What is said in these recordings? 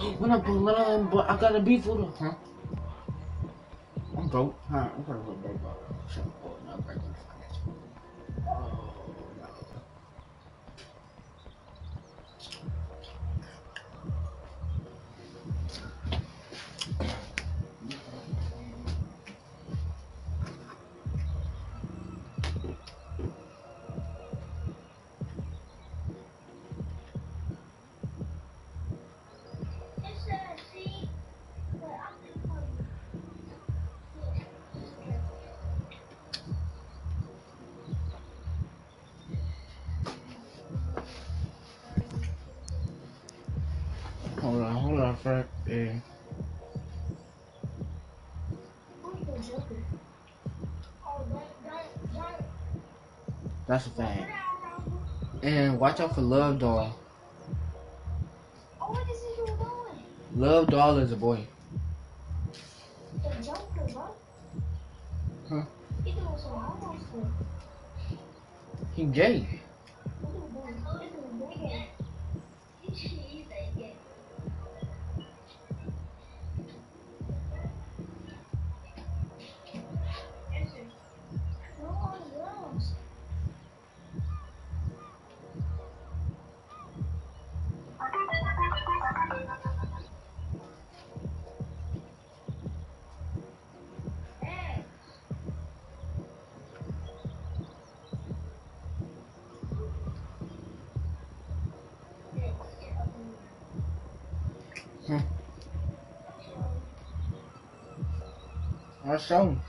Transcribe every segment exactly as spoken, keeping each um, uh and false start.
When I put line, but I got a beef with her. Huh? I'm broke. Huh? I'm gonna go broke. Shut up. Oh, not breaking finance. Oh, no. Hold on, hold on, Frank. Yeah. That's a fact. And watch out for Love Doll. Oh, what is he doing? Love Doll is a boy. The Joker, bro. Huh? He doing some homo stuff. He gay. Huh? I'll show him.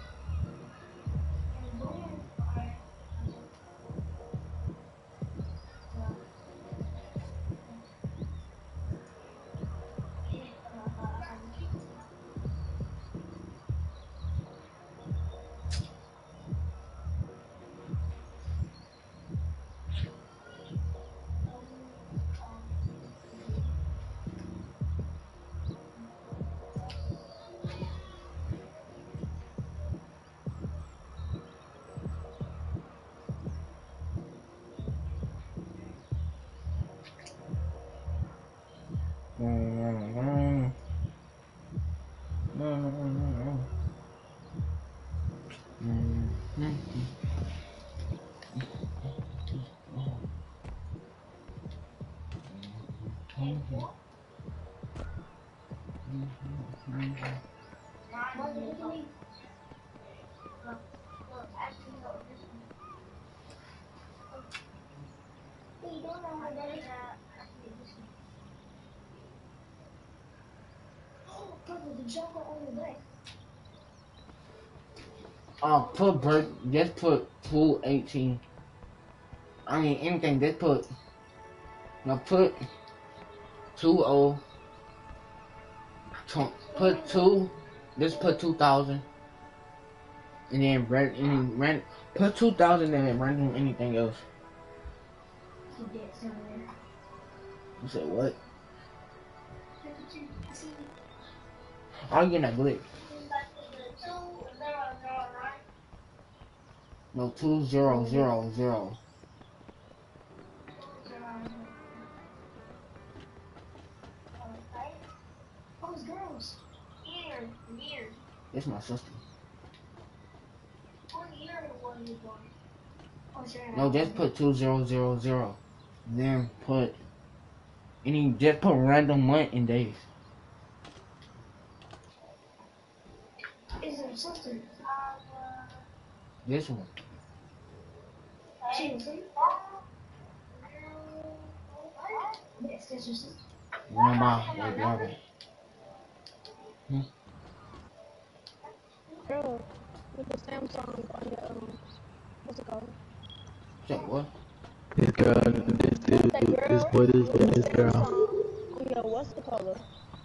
The Joker on the back. Oh, put birth. Just put two eighteen. I mean anything. Just put. Now put two oh. Put two. Just put two thousand. And then rent any rent. Put two thousand and then random anything else. You said what? I'll get that glick. No, two zero zero zero. Those girls. Here, here. It's my sister. What year was you born? Oh, sure. No, just put two zero zero zero. Then put any. Just put random month and days. Is it sister? This one. She was asleep? Yes, that's your sister. Remember, like, yeah. Hmm? Girl, with the Samsung on your, um, what's it called? Check what? This girl, this dude, this boy, this girl, this girl. On your, what's the color?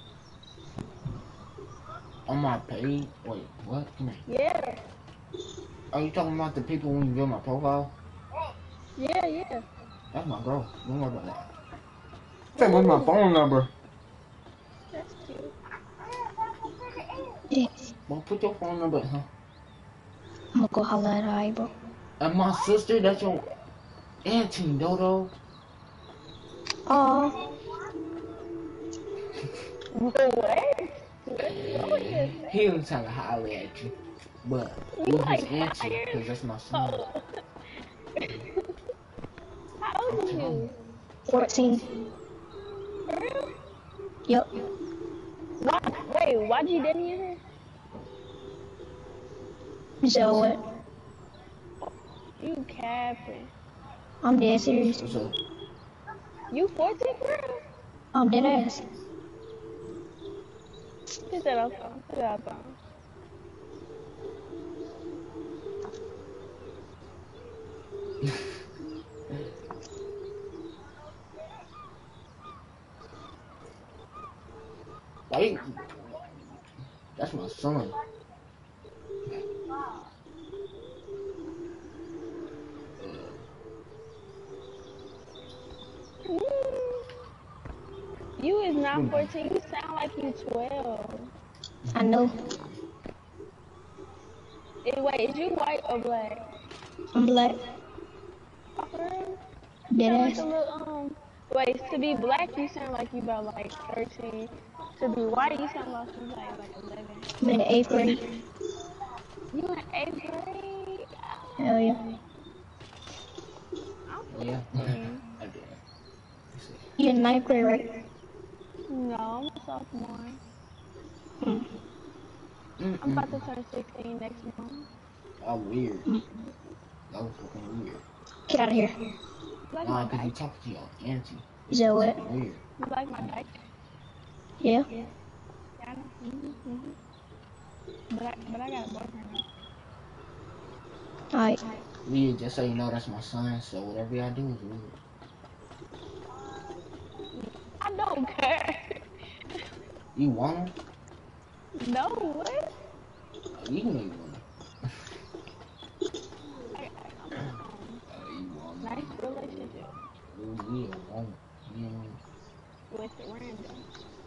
On my page? Wait, what? Come here. Yeah. Are you talking about the people when you build my profile? Yeah, yeah. That's my girl. Don't worry about that. Say, what's my phone number? That's cute. Yeah. Well, put your phone number, huh? I'm gonna go holler at her, alright, bro? And my sister, that's your auntie, Dodo. Oh. What? What is He was trying to holler at you, but you you like his auntie, fired? because that's my son. Oh. How old are you? fourteen. For real? Yep. Why? Wait, why'd you didn't hear So what? her? You capping. I'm dead serious. What's up? You fourteen, for real? I'm dead ass. Put that on phone. Put that on phone. Wait, that's my son. Mm. You is not fourteen. You sound like you twelve. I know. Eh, wait, is you white or black? I'm black. For real? Dead Sound like ass. a little, um, wait, to be black, you sound like you about like thirteen. To be white, you sound like you like, like eleven. I'm in the eighth grade. You in eighth grade? Hell yeah. I'm Yeah. fourteen. I did. You in ninth grade, right? No, I'm a sophomore. Hmm. I'm about to turn sixteen next month. Oh, weird. That was fucking weird. Get out of here. You like Nah, my because you bike? talk to your auntie. Is that what? Weird. You like my bike? Yeah. Yeah, I know. Mm-hmm, mm-hmm. But I, but I got a boyfriend now. Alright. Weird, just so you know, that's my son, so whatever y'all do is weird. I don't care. You want him? No, what? Oh, you know you want him. I, I'm um, Oh, you want him. nice relationship Oh, yeah, want him. You know with random.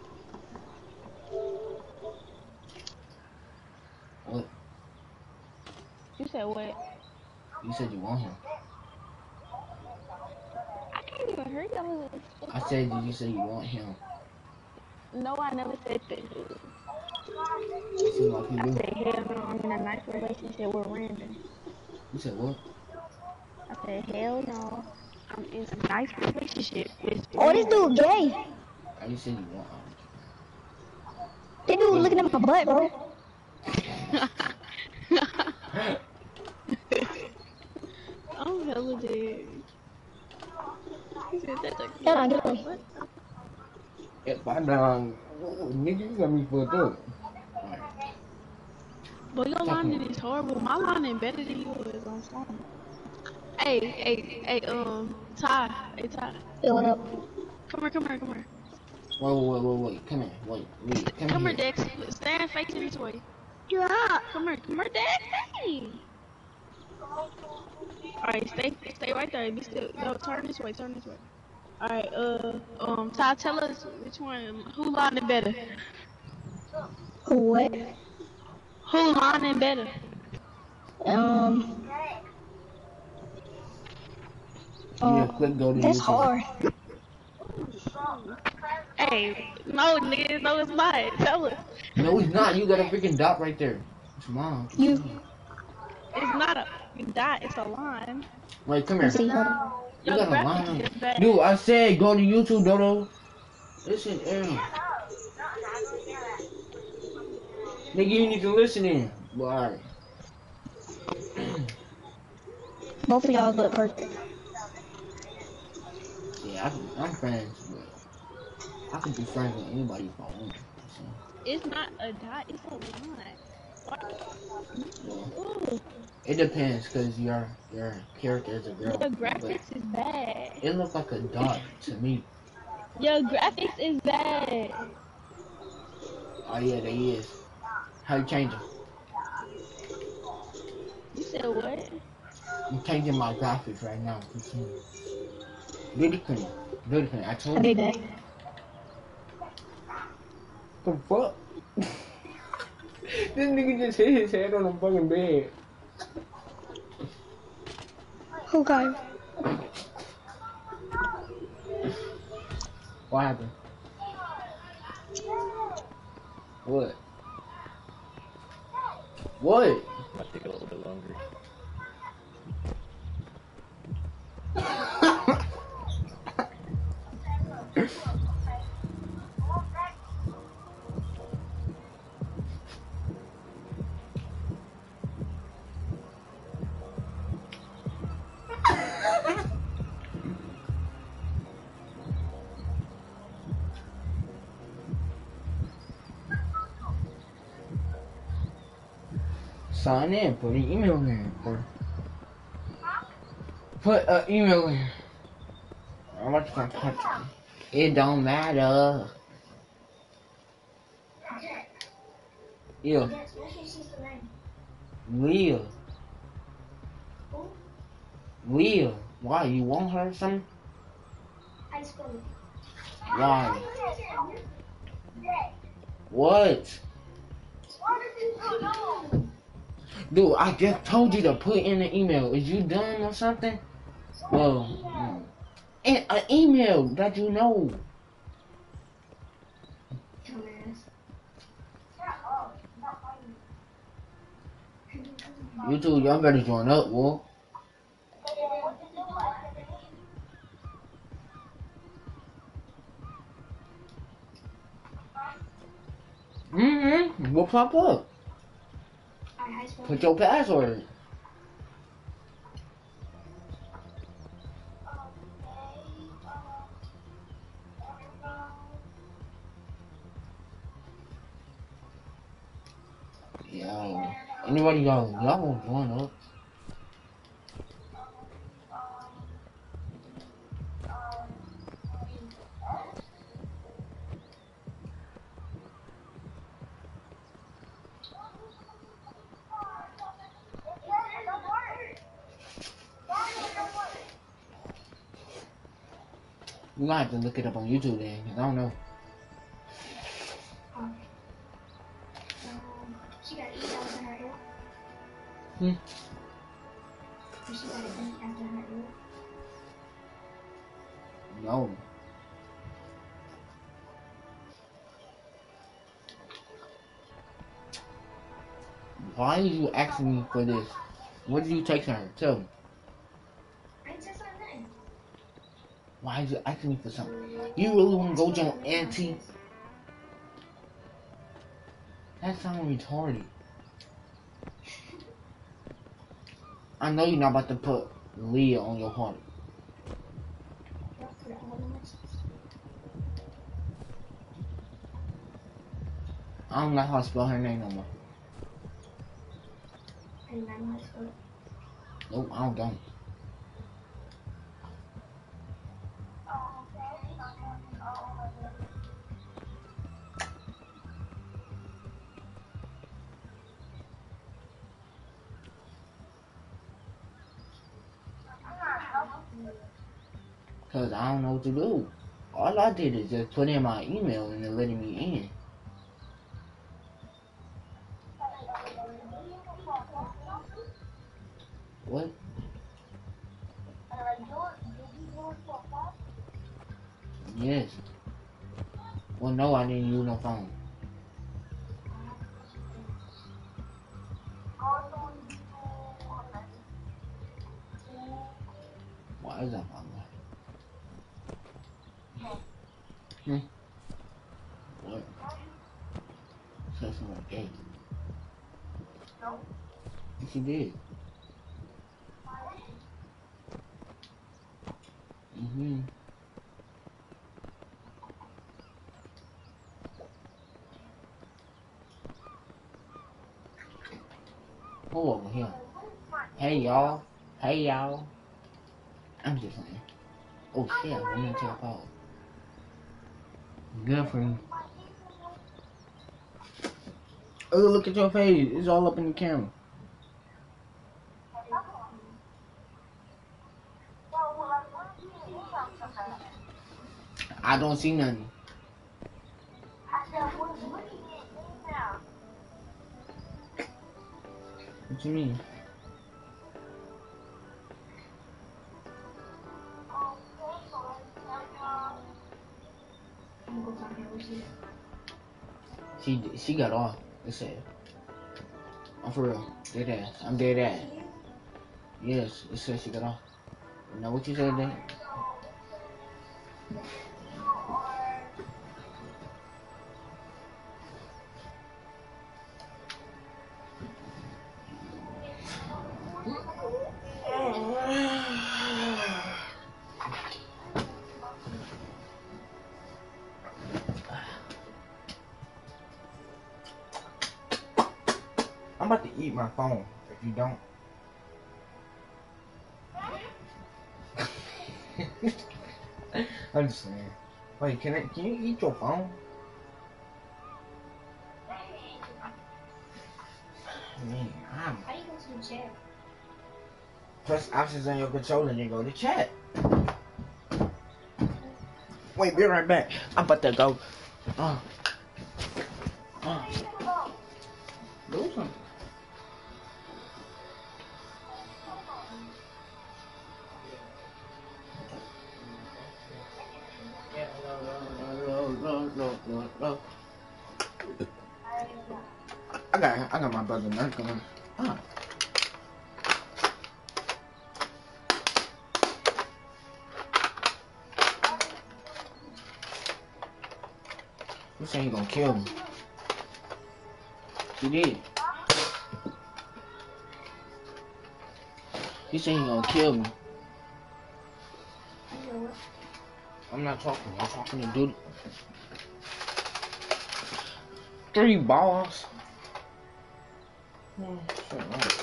what? You said what? You said you want him. I can't even hear you. I said, did you say you want him? No, I never said that. It seems like you I do. said hell no, I'm in a nice relationship with random. You said what? I said hell no, I'm in a nice relationship with Oh, this dude gay. Oh, you said you want him. This dude looking at my butt, bro. I'm hella dead. He said that's a Hold on, get away. If I done, nigga, you got me fucked up. But your lining is horrible. My lining better than yours on phone. Hey, hey, hey, um, Ty, hey Ty. Fill it up. Come here, come here, come here. Wait, wait, wait, wait, come here, wait, wait, come, Come here. here, Dex. Stand facing this way. Yeah. Come here, come here, Dex. Hey. Alright, stay, stay right there. Be still. No, turn this way, turn this way. Alright, uh, um, Ty, tell us which one, who lining better? Who what? Who lining better? Um. Yeah, Uh, click go to that's YouTube. hard. Hey, no, nigga, no, it's not. Tell us. No, it's not. You got a freaking dot right there. It's mine. You. It's not a dot, it's a line. Wait, come here. See, hold on. You Your got a graphics line. is bad. Dude, I said go to YouTube, Dodo. Listen, Aaron. Nigga, you need to listen in. Well, alright. Both of y'all look perfect. Yeah, I can, I'm friends, but I can be friends with anybody if I want to. So, It's not a dot, it's a line. well, Ooh, it depends, because your your character is a girl. your But graphics is bad. it looks like a dot to me. Your graphics is bad. Oh yeah, they is. How you change it? You said what? I'm changing my graphics right now. Beauty queen. Beauty queen. I I'll told be you. back. The fuck? This nigga just hit his head on the fucking bed. Who got him? What happened? What? What? Might take a little bit longer. Sign in. Put an email in. Put, put an email in. I'm about to come punch you. It don't matter. Yeah. Leah. Leah. Why? You want her or something? Why? What? Dude, I just told you to put in the email. Is you dumb or something? Well, and an email that you know. You two, y'all better join up, Wolf. Mm-hmm. We'll pop up. Put your password. Yo. Anybody y'all y'all won't join up. You might have to look it up on YouTube then, cause I don't know. She got eat after her ear. Hmm. She got eat after her ear. No. Why are you asking me for this? What did you take her? Tell me. I ain't said something. Why are you asking me for something? You really want to go to your auntie? That sounds retarded. I know you're not about to put Leah on your heart. I don't know how to spell her name no more. I didn't know how to spell it. Nope, I don't. don't. Cause I don't know what to do. All I did is just put in my email and they're letting me in. What? Yes. Well, no, I didn't use no phone. Why is that my Hmm? What? Said something gay. Yes, you did. Mm-hmm. Who over here? Hey, y'all. Hey, y'all. I'm just saying. Oh, shit, I'm gonna tap out. Good for you. Oh, look at your face. It's all up in the camera. I don't see nothing. What you mean? I'm gonna go talk to her. She she got off. It said, I'm for real. Dead ass. I'm dead ass. Yes, it said she got off. You know what you said then? I'm about to eat my phone if you don't. I'm just saying. Wait, can I, can you eat your phone? Man, I'm... How do you go to the chair? Press options on your controller and then go to chat. Wait, be right back. I'm about to go. Uh, uh, do something. I got, I got my brother nurse going. Ah. You saying he gonna kill me? He did. He saying he gonna kill me. I'm not talking. I'm talking to dude. Three balls. Hmm, shit, right.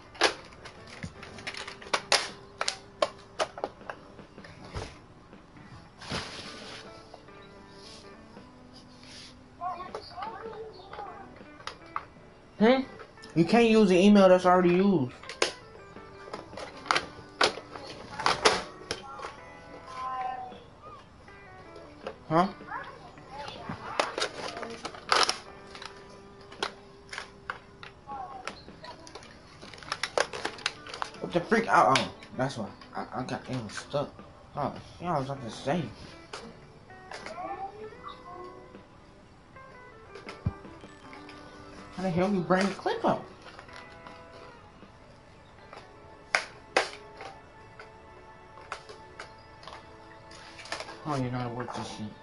Hmm? You can't use the email that's already used. Huh? What the freak? Oh, oh that's why. I, I got it was stuck. Oh, yeah, I was about to say. How the hell you bring the clip up? Oh, you know how to work this shit.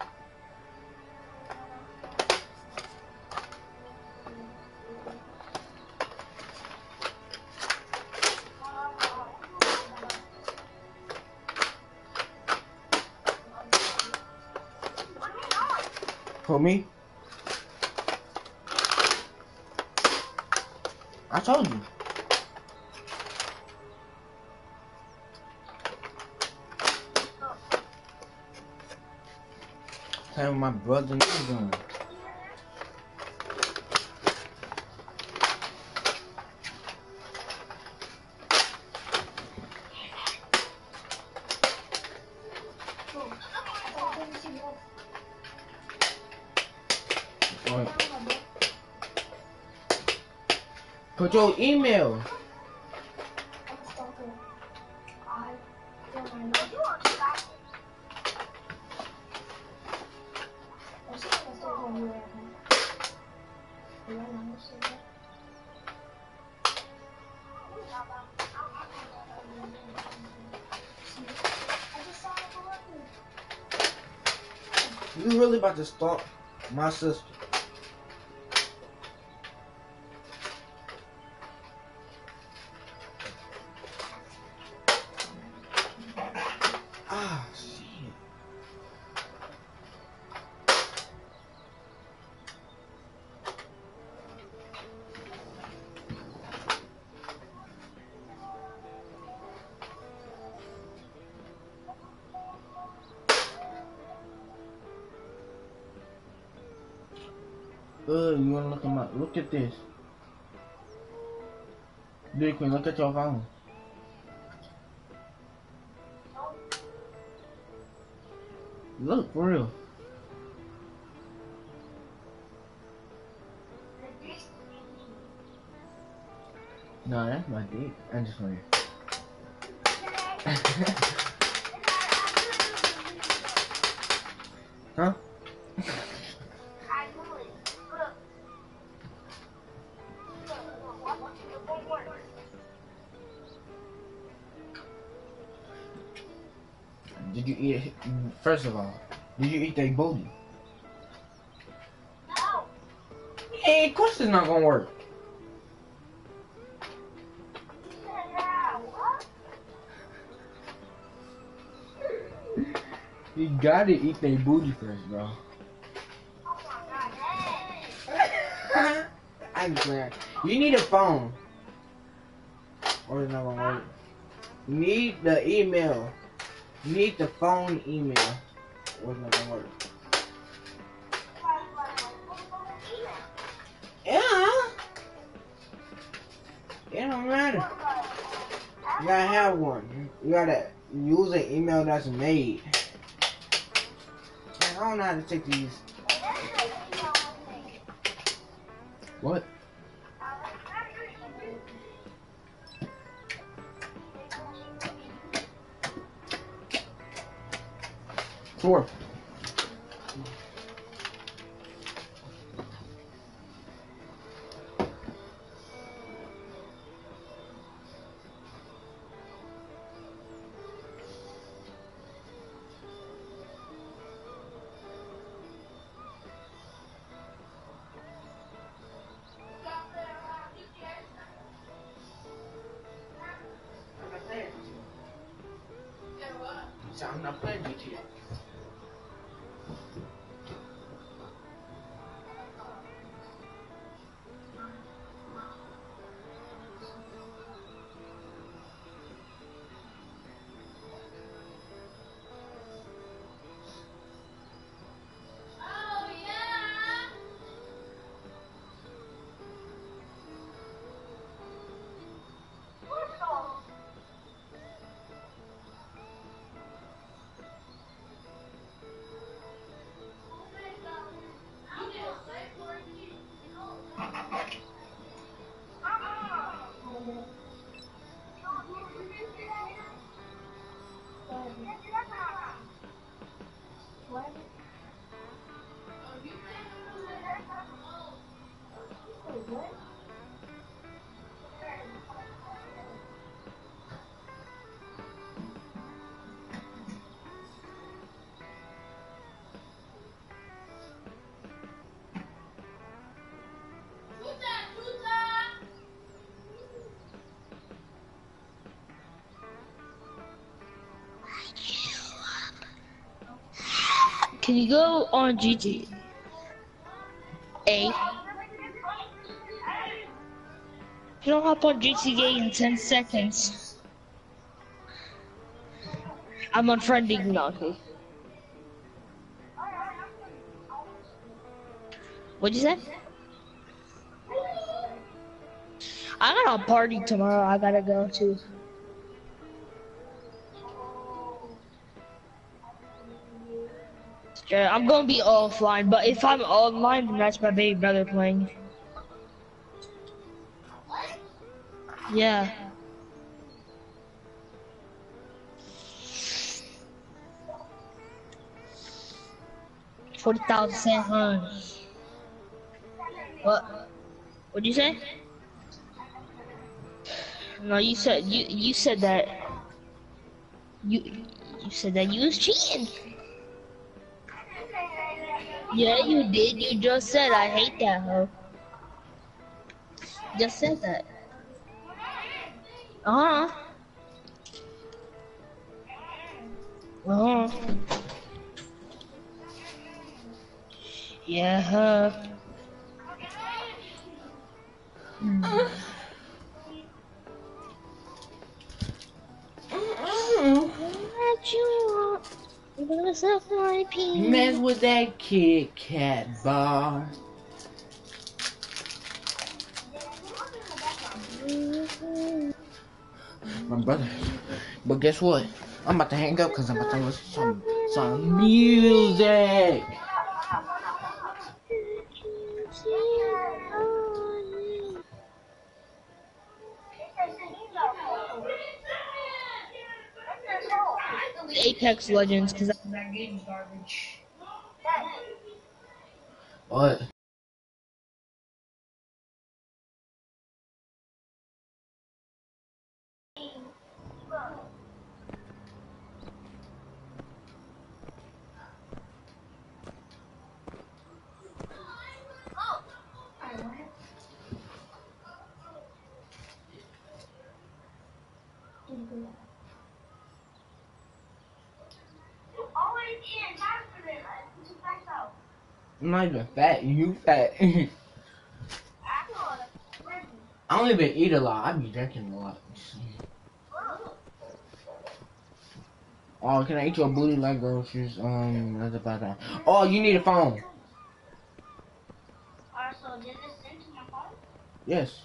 For me? I told you. Playing with my brother and you doing. Put your email. You really about to stalk my sister? Ah, shit. Uh, you wanna look at my, look at this. Big Queen, look at your phone. Look, for real. No, that's my dick. I just want Huh? you eat? First of all, did you eat that booty? No. Hey, of course it's not gonna work. You gotta eat that booty first, bro. I'm playing. You need a phone, or it's not gonna work. You need the email. You need the phone email, or it's not gonna work. Yeah. It don't matter. You gotta have one. You gotta use an email that's made. Man, I don't know how to take these. What? Four. I'm not playing G T A. Can you go on G T A? You don't hop on G T A in ten seconds. I'm unfriending Naki. What'd you say? I got a party tomorrow I gotta go to. Yeah, I'm gonna be offline, but if I'm online, then that's my baby brother playing. Yeah. Forty thousand, huh? What? What'd you say? No, you said you you said that you you said that you was cheating. Yeah, you did. You just said I hate that hoe. Just said that. Uh huh. Uh huh. Yeah. Huh. Mm. What you want? What's up, my pee? Mess with that Kit Kat bar. My brother. But guess what? I'm about to hang up because I'm about to listen to some, some music. Apex Legends, because that game's garbage. What? I'm not even fat. You fat. I don't even eat a lot. I be drinking a lot. Oh, can I eat your booty like groceries? Um, that's about that. Oh, you need a phone. Alright, so did this send to my phone? Yes.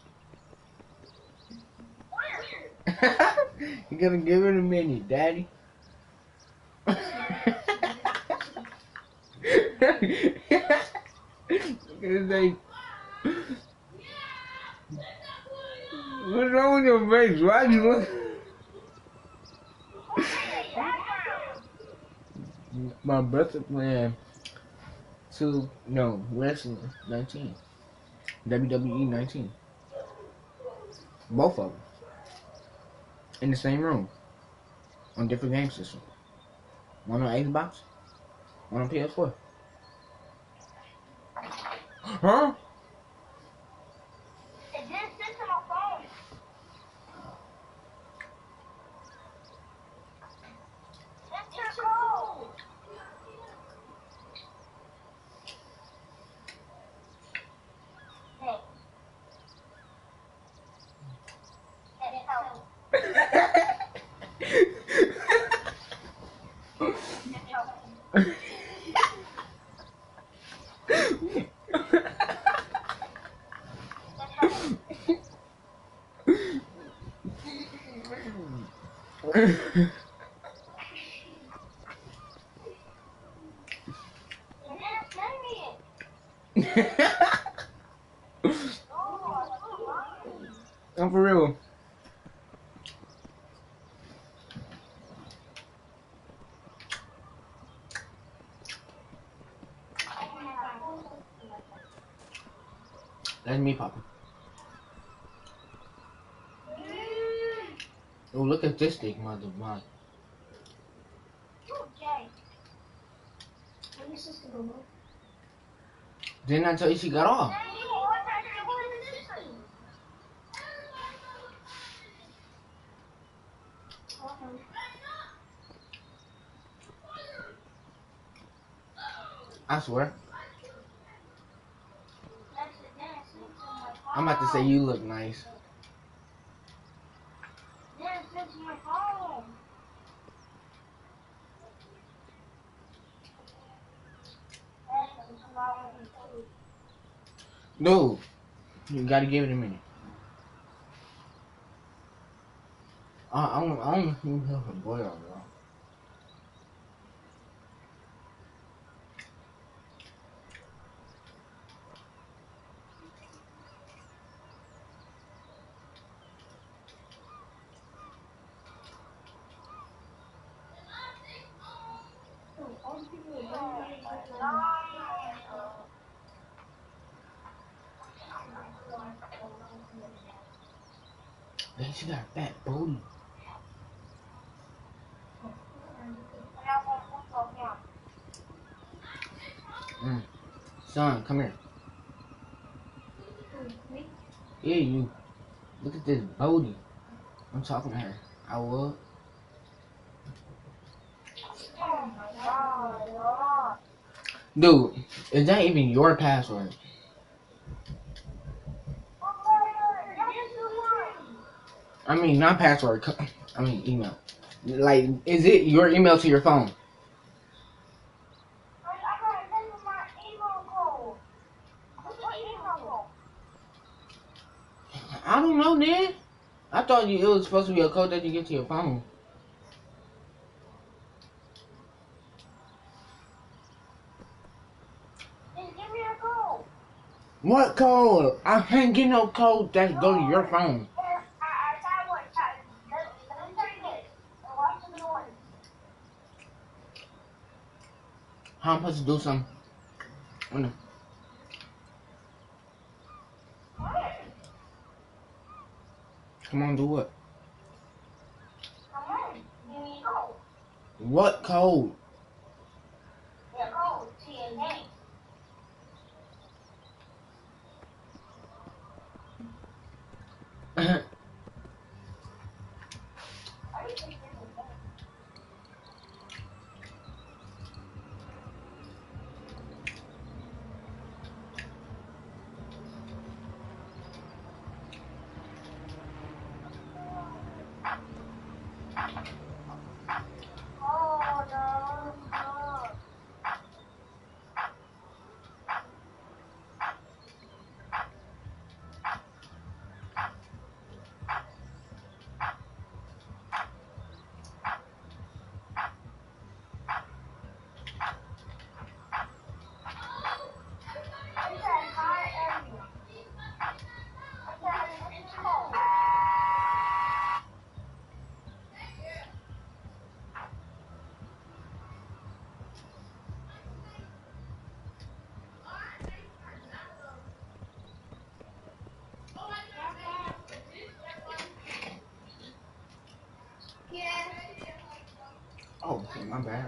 Where? You gotta give it a minute, daddy. It's like, what's wrong with your face? Why you look? My brother playing two, no, wrestling nineteen. W W E nineteen. Both of them. In the same room. On different game systems. One on Xbox, one on P S four. Huh? It didn't send to my phone. That's your code. Hey. Hey, help. I'm for real. That's me popping. Oh, look at this thing, mother mine. Okay. Let me sister go. Didn't I tell you she got off? I swear. I'm about to say you look nice. No, you gotta give it a minute. I I don't I don't think he's a boy or girl. Hey, she got a fat booty. Mm. Son, come here. Yeah, you. Look at this booty. I'm talking to her. I would. Dude, is that even your password? I mean, not password. I mean, email. Like, is it your email to your phone? I don't know, man. I thought you, it was supposed to be a code that you get to your phone. What code? I can't get no code that go to your phone. How I'm supposed to do something? When the- Come on, do what? What code? My bad.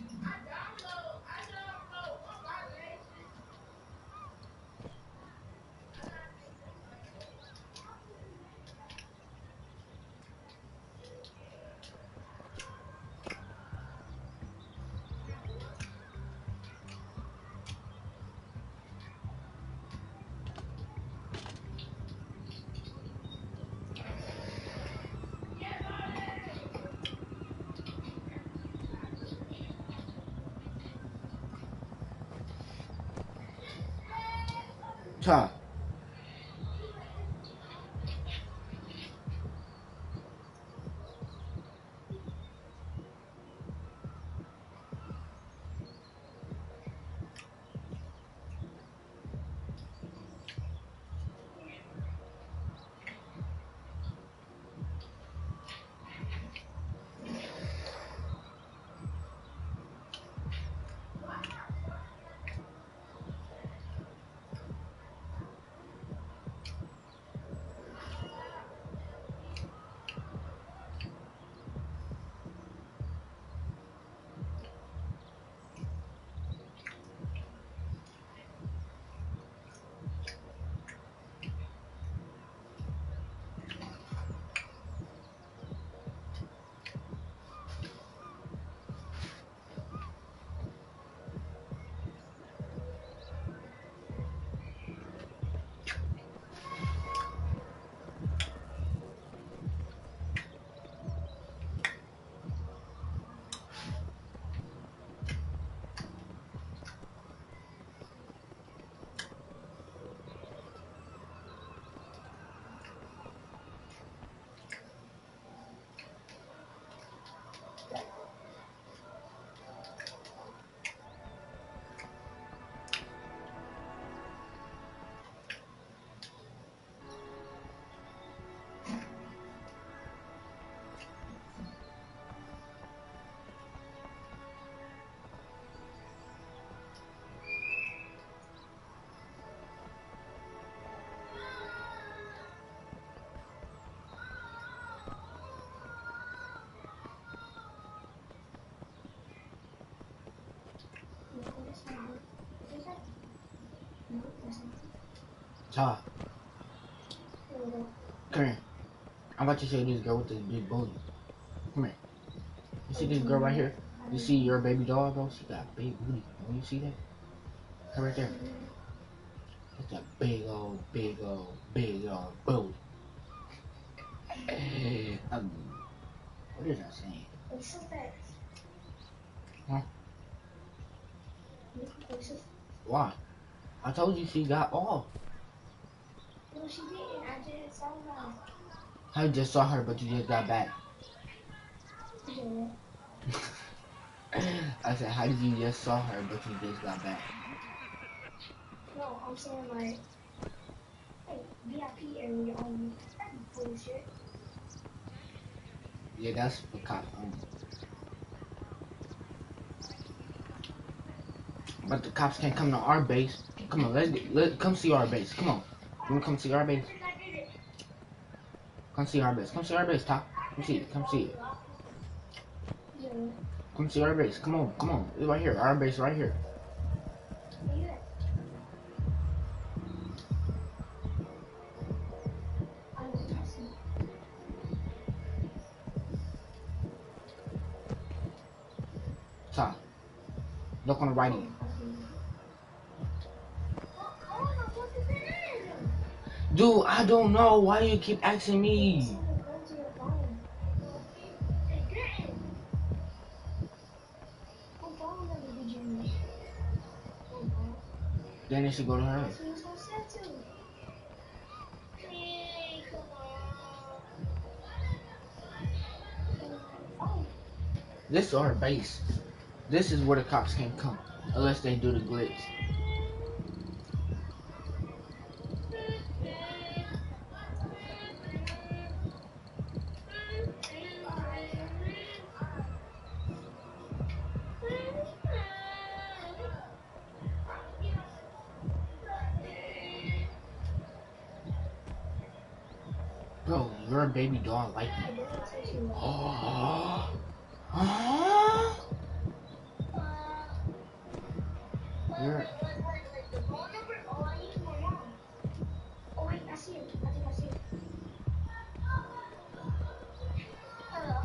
Cha. Cha. Come here. I'm about to show you this girl with this big booty. Come here. You see this girl right here? You see your baby doll, bro? She got a big booty. When you see that? Come right there. It's a big old, big old, big old booty. um, what is that saying? It's so fast. Huh? It's so Why? I told you she got off. No, she didn't. I just saw her. I just saw her, but you just got back. Yeah. I said, how did you just saw her, but you just got back? No, I'm saying like, hey, V I P area on that bullshit. Yeah, that's for cop only. But the cops can't come to our base. Come on, let's get, let come see our base. Come on, you wanna come see our base? Come see our base. Come see our base, Top. Come see it. Come see it. Yeah. Come see our base. Come on, come on. It's right here. Our base right here. Yeah. I was asking. Top. Look on the right end. Dude, I don't know. Why do you keep asking me? Then it should go to her. This is our base. This is where the cops can't come. Unless they do the glitch. Bro, your baby doll like me. Oh. Oh. You're The phone number? Oh, I need my mom. Oh, wait, I see it. I think I see it. Hello.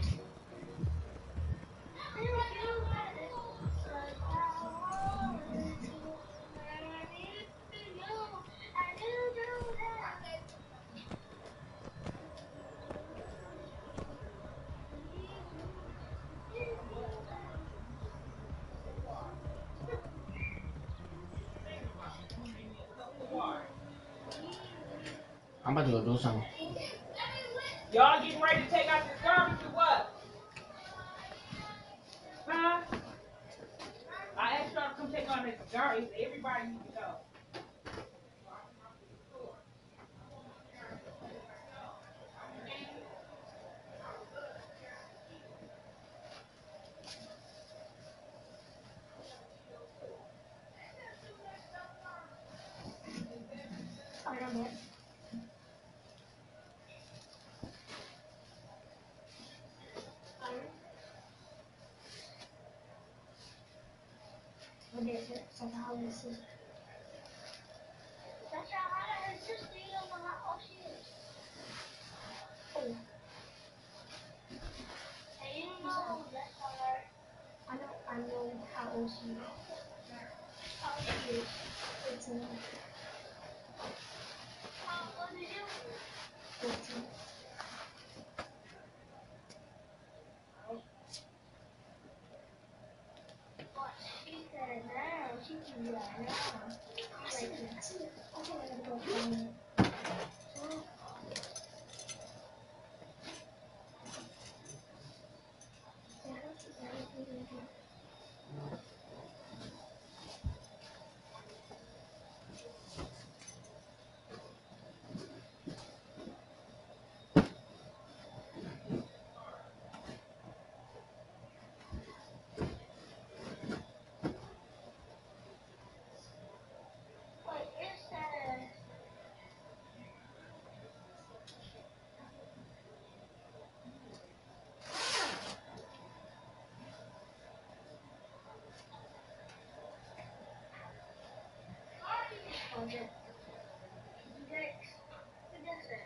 I'm about to go do something. Y'all getting ready to take out this garbage or what? Huh? I asked y'all to come take out this garbage. Everybody needs to go. I don't know. What is it? So how is it? That's how it's just being on the hot shit. Oh. I didn't know that's hard. I know, I know how old she is. How old she is? Eighteen. How old are you? Fourteen. She said now. She can do that now. Like, I see it. I think I gotta go find it. Yeah, that's exactly what I do. What is that? Project. Next. What is it?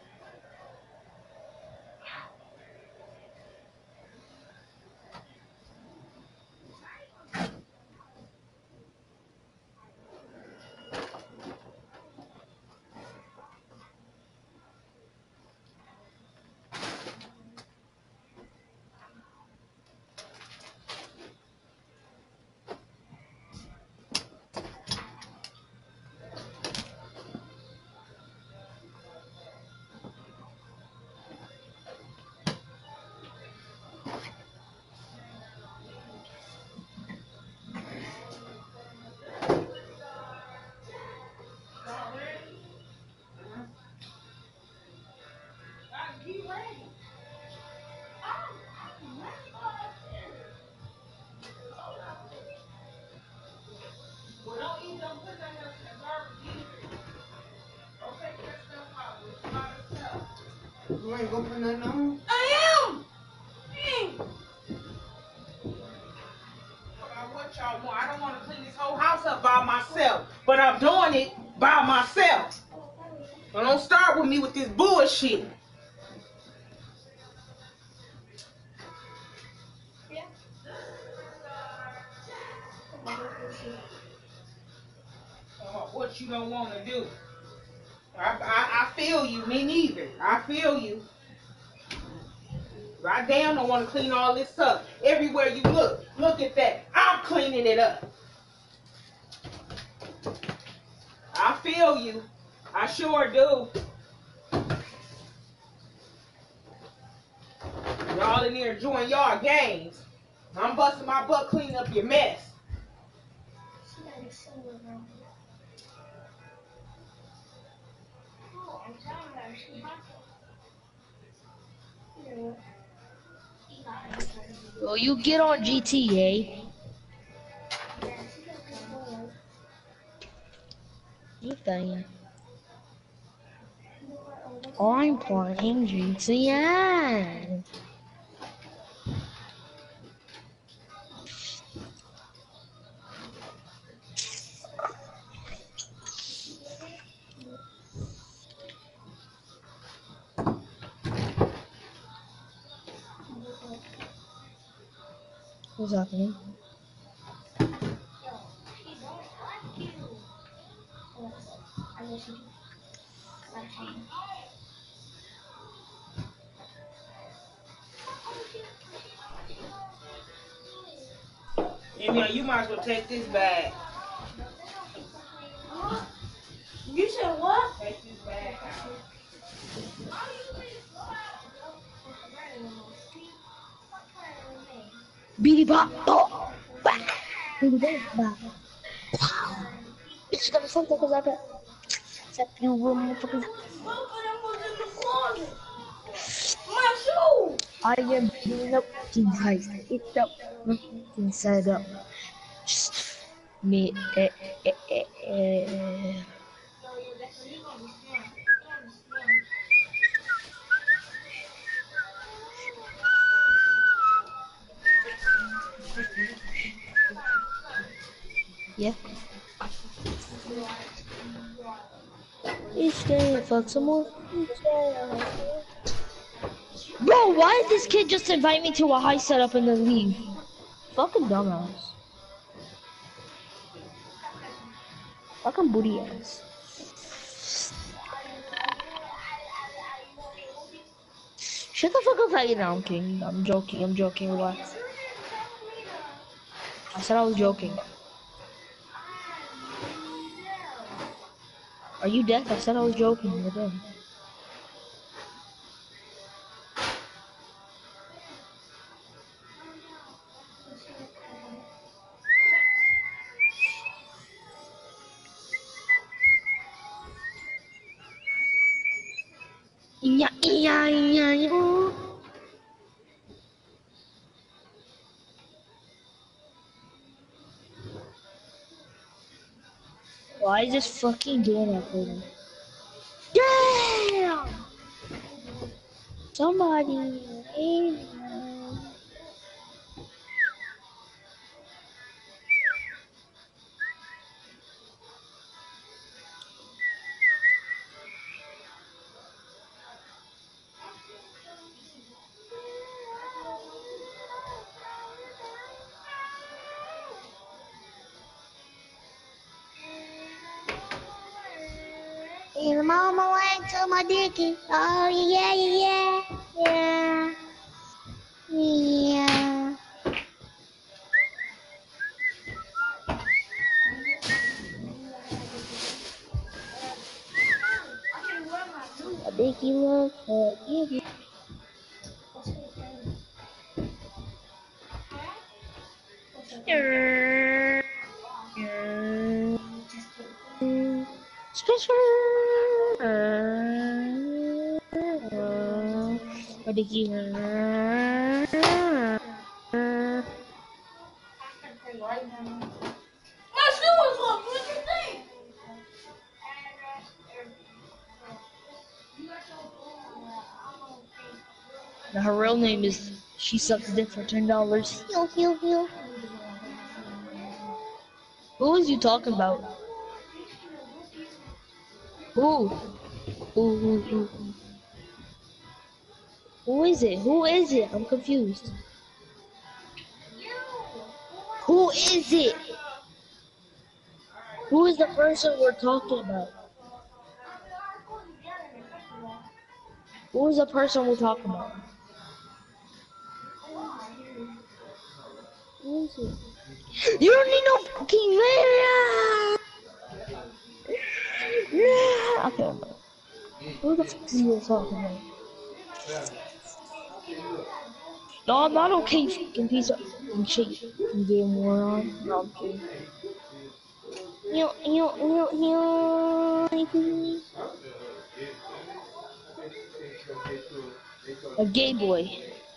Well, don't eat, don't put that else in the garbage either. Don't take that stuff out. It's a lot of stuff. You ain't gonna put nothing on? I am! Dang. I want y'all want. I don't want to clean this whole house up by myself, but I'm doing it by myself. So don't start with me with this bullshit. Yeah. What you don't want to do. I, I, I feel you. Me neither. I feel you. I damn don't want to clean all this up. Everywhere you look, look at that. I'm cleaning it up. I feel you. I sure do. Y'all in there enjoying y'all games. I'm busting my butt cleaning up your mess. She got it somewhere around. Oh, I'm telling her she has to. You know what? She got it. Well, you get on G T A. Yeah, she got control. You think? I'm playing G T A. What's happening? Yo, she don't like you. Oh, I guess you do. Like, um, Amy, you might as well take this bag. you said what? Take this bag out. Beady bop, bop, back. Beady bop, bop. Bitch, got me fucked up because I got. Except you will motherfuckers. My shoe! I am doing up things guys. It's up, inside up. Just me, eh, eh, eh, eh. Yeah. Each day I fuck some more. Each day I... Bro, why did this kid just invite me to a high setup and then leave? Fucking dumbass. Fucking booty ass. Shut the fuck up, faggot. No, I'm kidding. I'm joking. I'm joking. Relax. I said I was joking. Are you deaf? I said I was joking. You're deaf. Yeah, yeah, yeah, yeah. Why is this fucking doing that for me? Damn! Somebody. Hey, Hey, mama went to my dicky. Oh, yeah, yeah, yeah. Yeah. A dicky love for you. Special. A dicky love. My shoe was off. What you think? Now her real name is She Sucks Dick for ten dollars. Heal, heal, heal. Who was you talking about? Who? Who, who, who? Who is it? Who is it? I'm confused. Who is it? Who is the person we're talking about? Who is the person we're talking about? Who is it? You don't need no fucking man. Okay. Who the fuck are you talking about? No, I'm not okay, fucking piece of fucking shit. You gay moron. No, I'm kidding. You, you, you, you. A gay boy.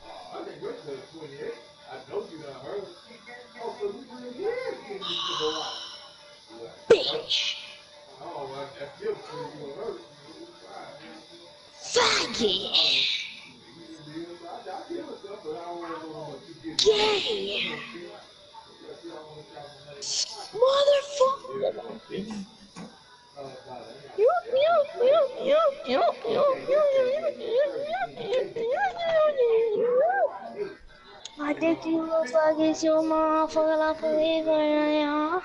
Bitch. Faggot. Gay. Motherfucker. You, you, you, you, you, you, you, you, you, you, you, you. I think you look like it's your motherfucker like a nigga.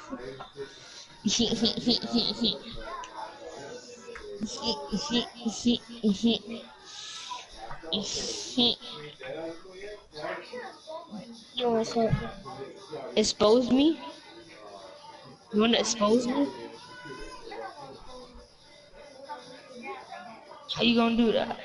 You wanna say, expose me? You wanna expose me? How you gonna do that?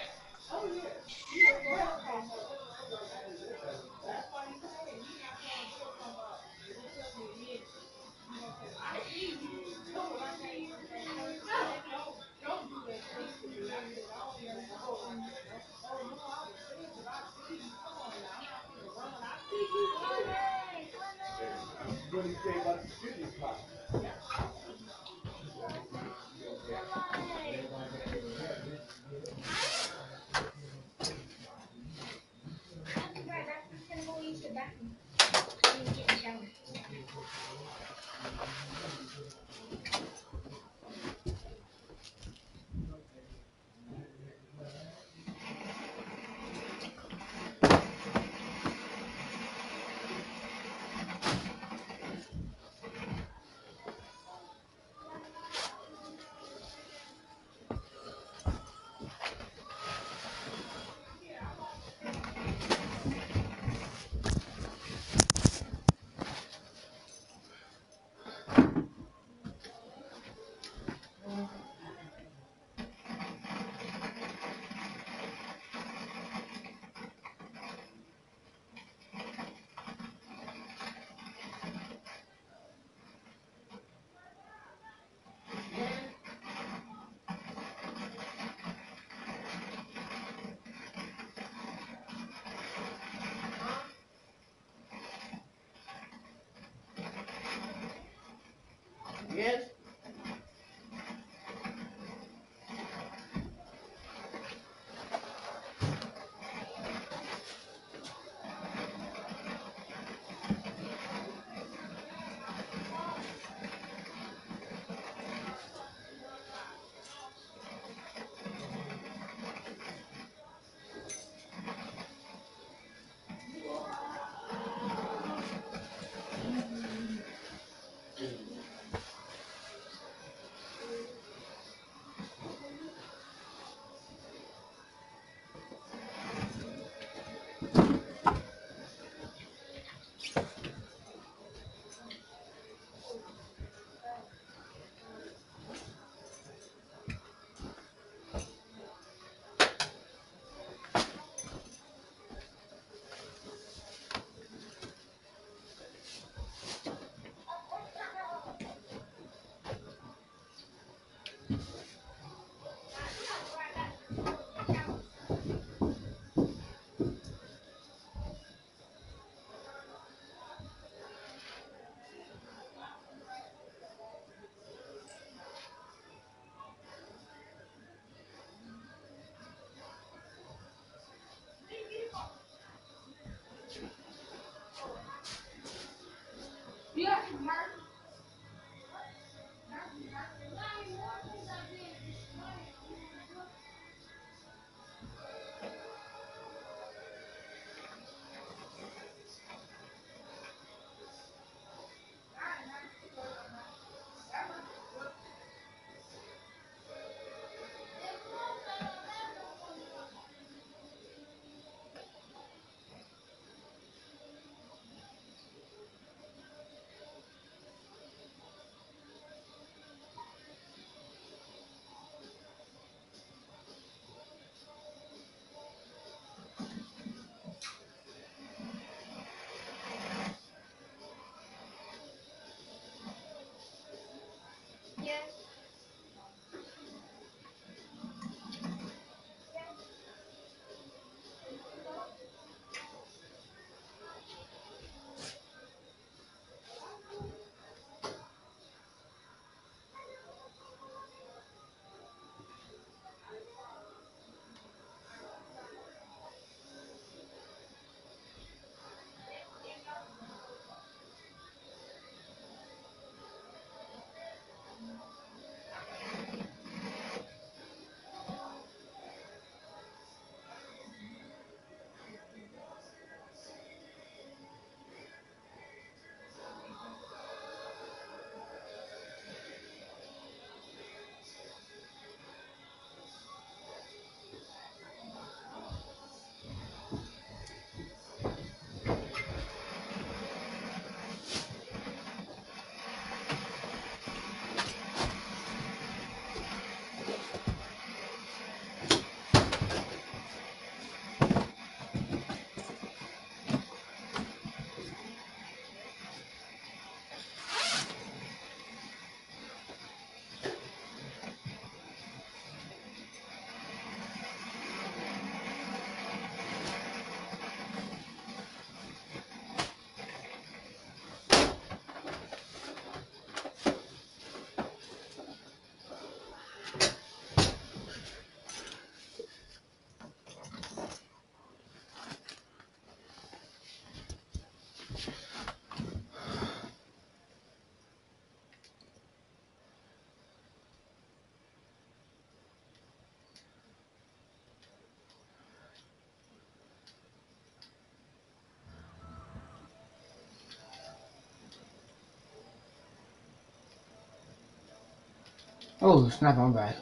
Oh, snap, I'm back.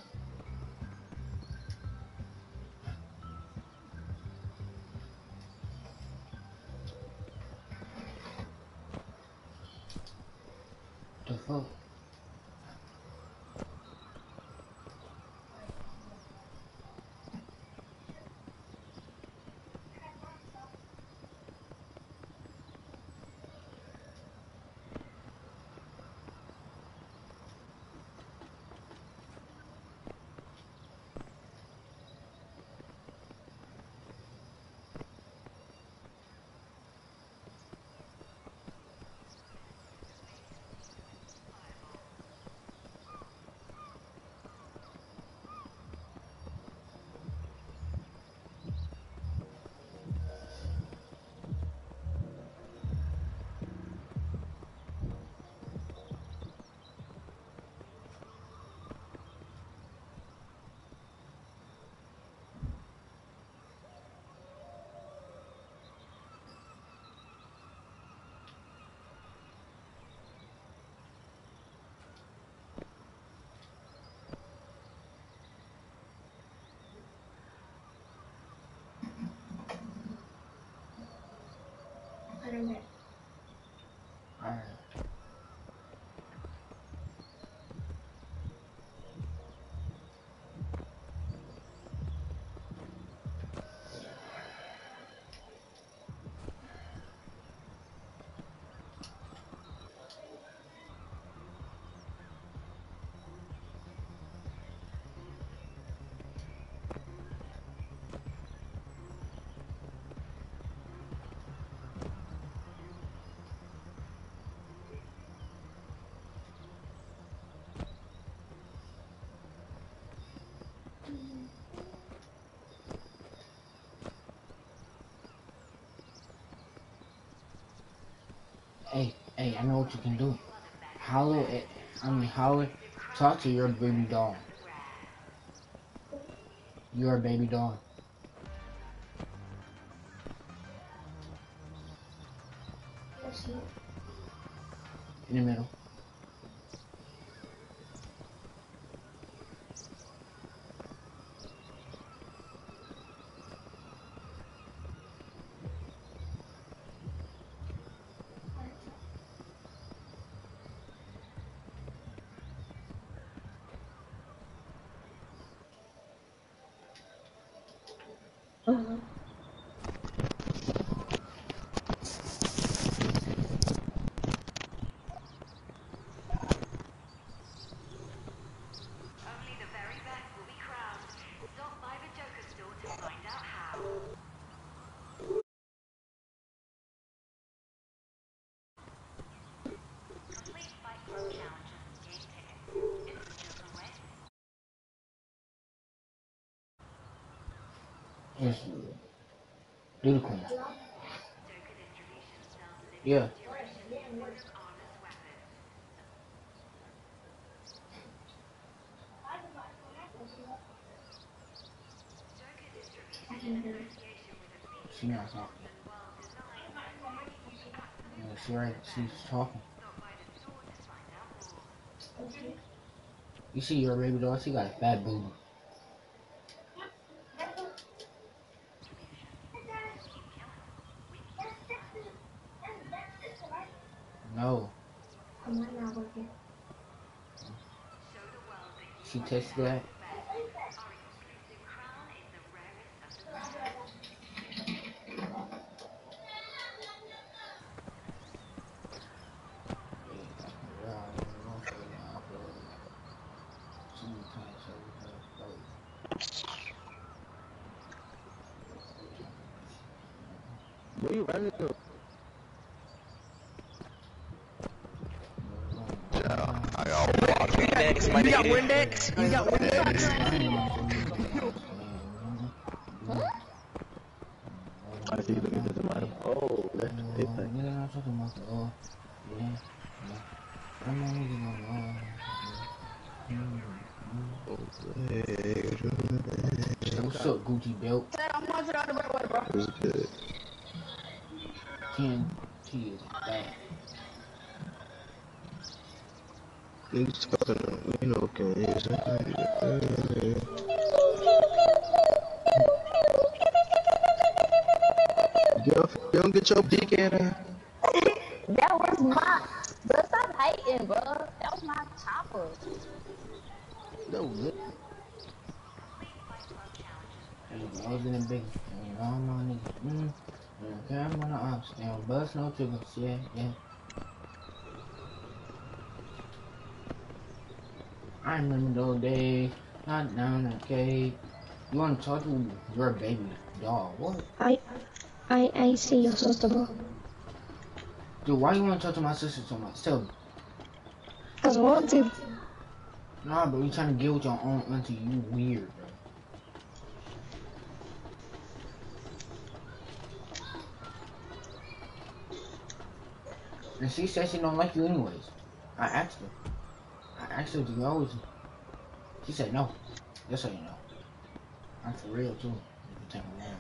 The fuck? I don't know. Alright. Hey, hey, I know what you can do. Holler at, I mean, holler, talk to your baby doll. Your baby doll. Let's see. In the middle. Uh-huh. Just do the queen. Yeah. She not talking. Yeah, she right. She's talking. You see your baby doll? She got a fat booty. No. She tested that. Where you running to? Windex, my nigga. Windex? You got Windex? I see you looking at the bottom. Oh, that's the big thing. Nigga, I'm talking about the uh, yeah, yeah. I'm not nigga no uh. What's up, Gucci belt? Who's good? Ten T is bad. Niggas talking, you know, okay. You don't get your dick at her. That was my. Bro, stop hating, bro. That was my chopper. No, no. I was in the big. I don't know, nigga. Mm. Okay, I'm on the ops. They don't bust no triggers. Yeah, yeah. I remember those days. Not down okay. You want to talk to your baby dog? What? I, I, I see your sister, bro. Dude, why you want to talk to my sister so much? Tell me. Cause I want to. Nah, bro, you trying to get with your own auntie. You weird, bro. And she said she don't like you anyways. I asked her. I asked her, do you always? She said no. Just so you know. I'm for real too. You can take me down.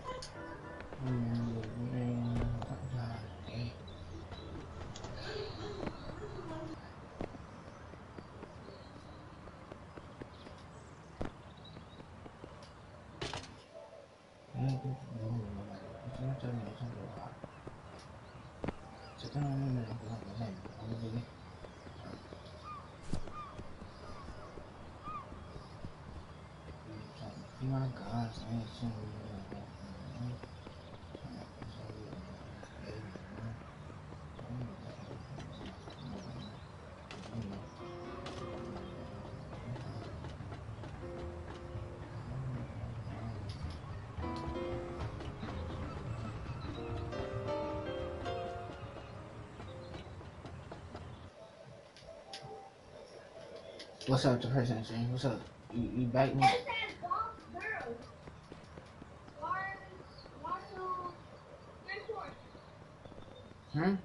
My God, I ain't seen What's up, the person saying? What's up? You, you back me? Hmm?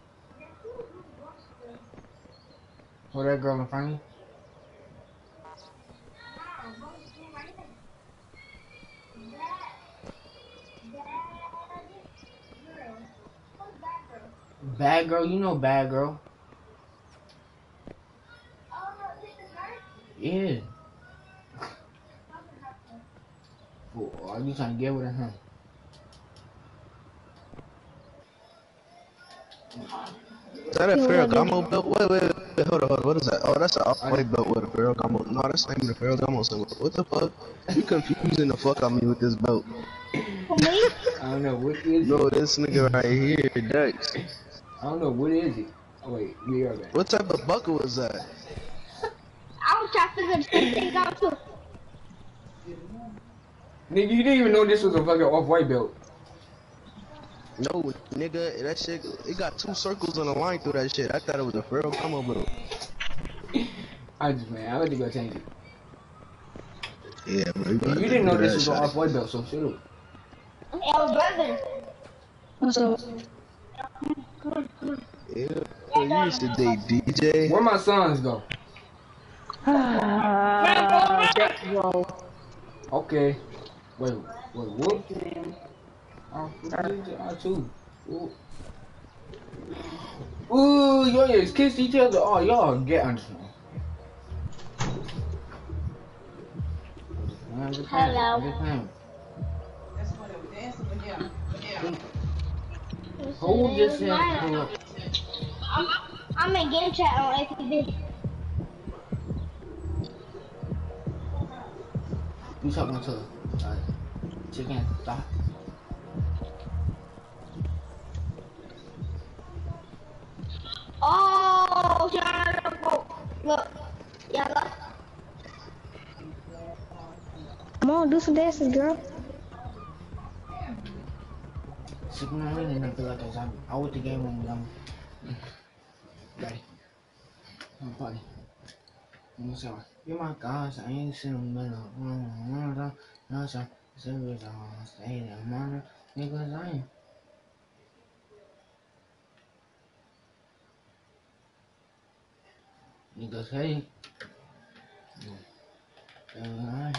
Who that girl in front of you? Bad girl, you know bad girl. Yeah. Well, are you trying to get with her? Is that a Ferragamo belt? Wait, wait, wait, hold on, hold on. What is that? Oh, that's an off-white belt with a Ferragamo. No, that's not even a Ferragamo symbol. What the fuck? You confusing the fuck out of me with this belt. For me? I don't know, what is No, it? this nigga right here, Dex. I don't know, what is it? Oh, wait, we are back. What type of buckle is that? I was trying to figure the same thing out too. Nigga, you didn't even know this was a fucking off-white belt. No, nigga, that shit, it got two circles on the line through that shit. I thought it was a Ferragamo belt. I just, man, I let you go change it. Yeah, bro. You, You didn't know this was an off-white belt, so shut up. Hey, I was brother. What's up? Yeah, bro, you used to date D J. Where my sons go? Ah, death row. Okay. Wait, wait, what? Oh, I too. Ooh, Ooh y'all just kiss each other. Oh, y'all get understand. Hello. That's what it was dancing with him. Yeah. Who just said? I'm, I'm in game chat on A P B. You talking to uh, chicken thought? Oh, look, look, yeah, look. Come on, do some dances, girl. Chicken I really didn't feel like a zombie. I went the game when I'm ready. I'm funny. I'm sorry. You're my gosh, I ain't seen him in a no, sir. Serious, I'll stay there, mother. Niggas, I ain't. Niggas, hey. Uh,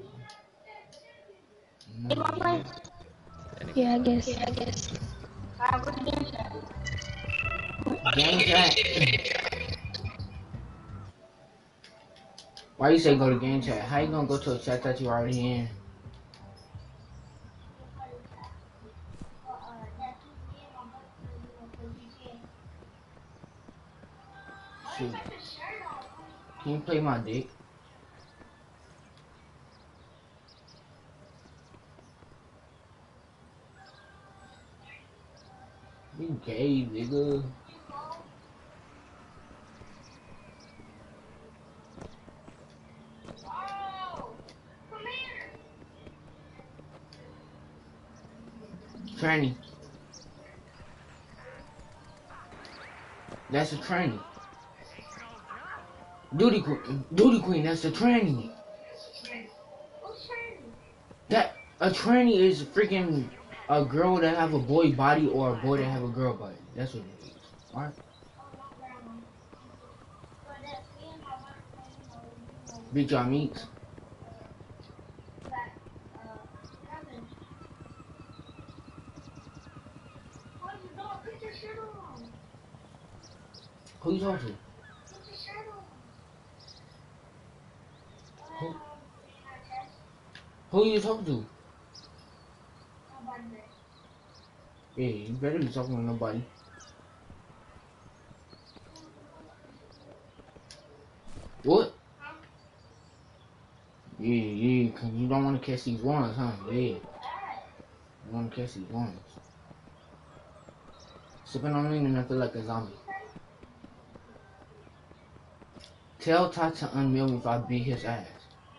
Yeah, I guess. Yeah, I guess. Game chat. Why you say go to game chat? How you gonna go to a chat that you already in? Shoot. Can you play my dick? You gay, nigga. Tranny. That's a tranny. Duty queen. Duty queen. That's a tranny. That a tranny is freaking a girl that have a boy body or a boy that have a girl body. That's what it is. Alright. Big y'all meets. Who you talking to? Who, who you talking to? Yeah, you better be talking to nobody. What? Yeah, yeah, cause you don't want to catch these ones, huh? Yeah. You want to catch these ones. Sipping on lean and I feel like a zombie. Tell Ty to unmute me if I beat his ass.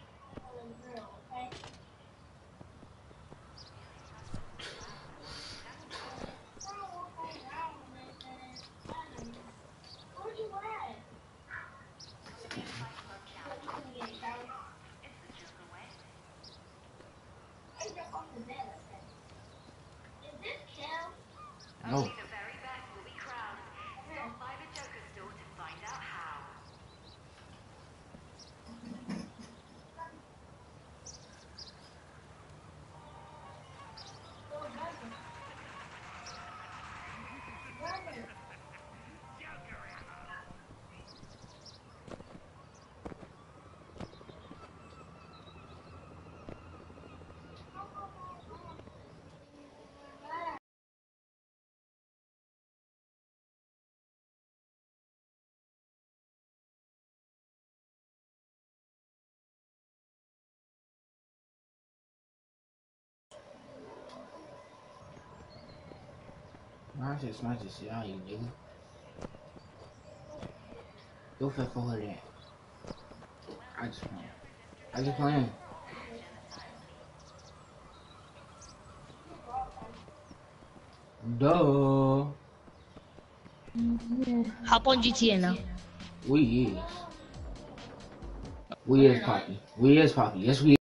No. I just smash this shit out, you nigga. Go fat for her that. I just playing. I just playing. Duh. Hop on G T A now. We is. We is Poppy. We is Poppy. Yes, we